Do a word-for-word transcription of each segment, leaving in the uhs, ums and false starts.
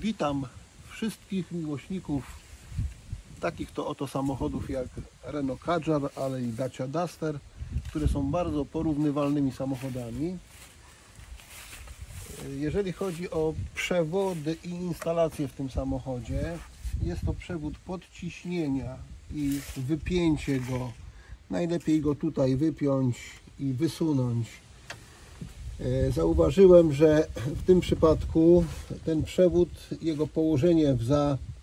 Witam wszystkich miłośników takich to oto samochodów jak Renault Kadżar, ale i Dacia Duster, które są bardzo porównywalnymi samochodami. Jeżeli chodzi o przewody i instalacje w tym samochodzie, jest to przewód podciśnienia i wypięcie go. Najlepiej go tutaj wypiąć i wysunąć. Zauważyłem, że w tym przypadku ten przewód, jego położenie w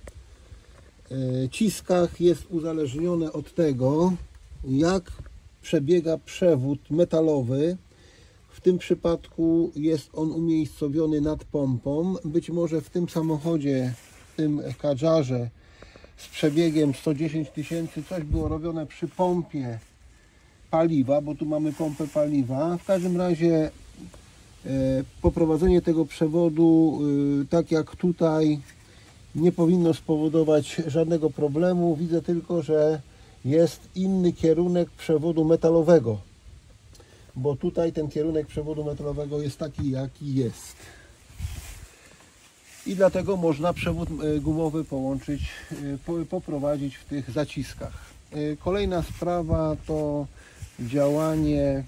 zaciskach jest uzależnione od tego, jak przebiega przewód metalowy. W tym przypadku jest on umiejscowiony nad pompą. Być może w tym samochodzie, w tym Kadżarze z przebiegiem sto dziesięć tysięcy coś było robione przy pompie paliwa, bo tu mamy pompę paliwa. W każdym razie poprowadzenie tego przewodu, tak jak tutaj, nie powinno spowodować żadnego problemu. Widzę tylko, że jest inny kierunek przewodu metalowego, bo tutaj ten kierunek przewodu metalowego jest taki, jaki jest. I dlatego można przewód gumowy połączyć, poprowadzić w tych zaciskach. Kolejna sprawa to działanie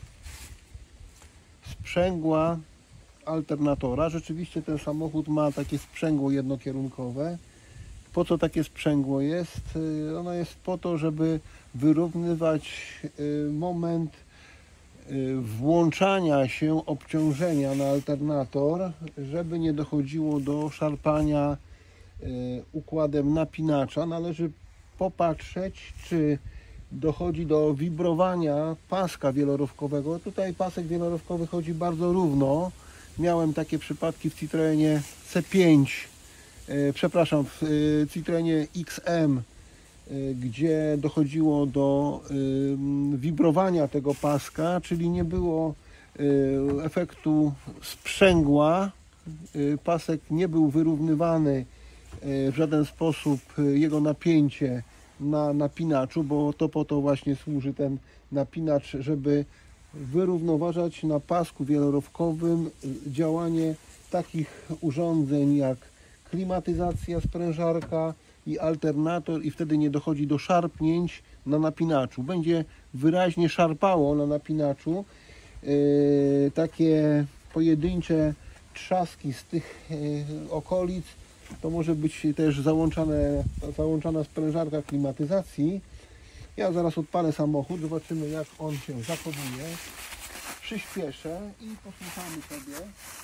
sprzęgła alternatora. Rzeczywiście ten samochód ma takie sprzęgło jednokierunkowe. Po co takie sprzęgło jest? Ono jest po to, żeby wyrównywać moment włączania się obciążenia na alternator, żeby nie dochodziło do szarpania układem napinacza. Należy popatrzeć, czy dochodzi do wibrowania paska wielorowkowego. Tutaj pasek wielorowkowy chodzi bardzo równo. Miałem takie przypadki w Citroenie C pięć, e, przepraszam, w e, Citroenie X M, e, gdzie dochodziło do e, wibrowania tego paska, czyli nie było e, efektu sprzęgła. E, pasek nie był wyrównywany e, w żaden sposób, e, jego napięcie na napinaczu, bo to po to właśnie służy ten napinacz, żeby wyrównoważać na pasku wielorowkowym działanie takich urządzeń jak klimatyzacja, sprężarka i alternator, i wtedy nie dochodzi do szarpnięć na napinaczu. Będzie wyraźnie szarpało na napinaczu. Yy, takie pojedyncze trzaski z tych yy, okolic. To może być też załączane, załączana sprężarka klimatyzacji. Ja zaraz odpalę samochód, zobaczymy, jak on się zachowuje. Przyspieszę i posłuchamy sobie.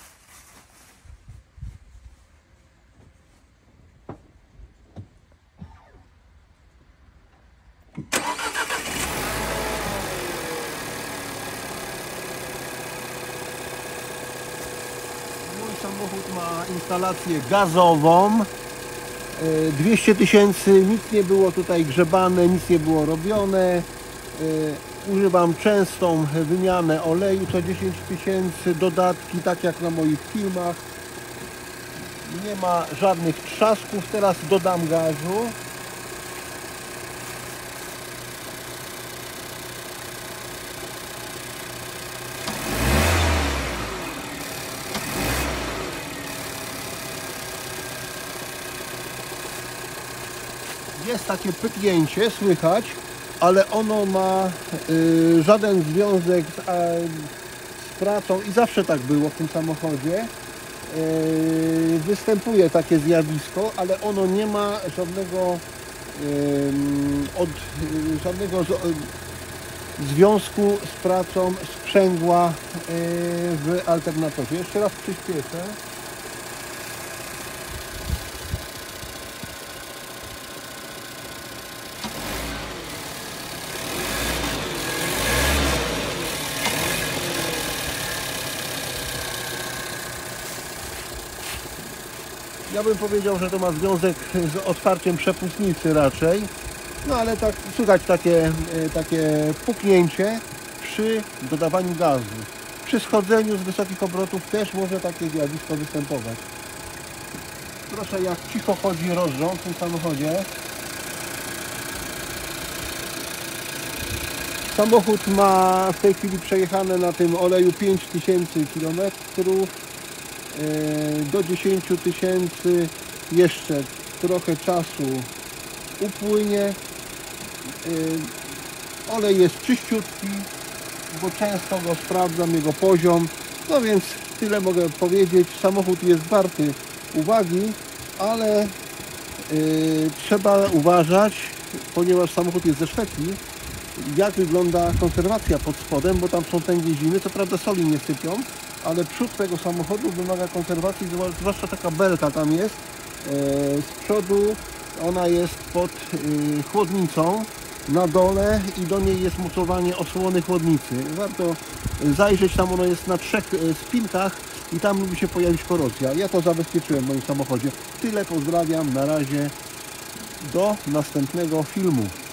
Mój samochód ma instalację gazową. dwieście tysięcy, nic nie było tutaj grzebane, nic nie było robione. Używam częstą wymianę oleju co dziesięć tysięcy, dodatki, tak jak na moich filmach. Nie ma żadnych trzasków. Teraz dodam gazu. Jest takie pyknięcie, słychać, ale ono ma y, żaden związek z, a, z pracą i zawsze tak było w tym samochodzie. Y, występuje takie zjawisko, ale ono nie ma żadnego, y, od, y, żadnego z, y, związku z pracą sprzęgła y, w alternatorze. Jeszcze raz przyspieszę. Ja bym powiedział, że to ma związek z otwarciem przepustnicy raczej. No ale tak słychać takie, takie puknięcie przy dodawaniu gazu. Przy schodzeniu z wysokich obrotów też może takie zjawisko występować. Proszę, jak cicho chodzi rozrząd w tym samochodzie. Samochód ma w tej chwili przejechane na tym oleju pięć tysięcy kilometrów. Do dziesięciu tysięcy jeszcze trochę czasu upłynie. Olej jest czyściutki, bo często go sprawdzam, jego poziom. No więc tyle mogę powiedzieć. Samochód jest warty uwagi, ale yy, trzeba uważać, ponieważ samochód jest ze Szwecji, jak wygląda konserwacja pod spodem, bo tam są tęgie zimy. Co prawda soli nie sypią, ale przód tego samochodu wymaga konserwacji, zwłaszcza taka belka tam jest. Yy, z przodu ona jest pod yy, chłodnicą na dole i do niej jest mocowanie osłony chłodnicy. Warto zajrzeć, tam ono jest na trzech spilkach i tam lubi się pojawić korozja. Ja to zabezpieczyłem w moim samochodzie. Tyle, pozdrawiam, na razie, do następnego filmu.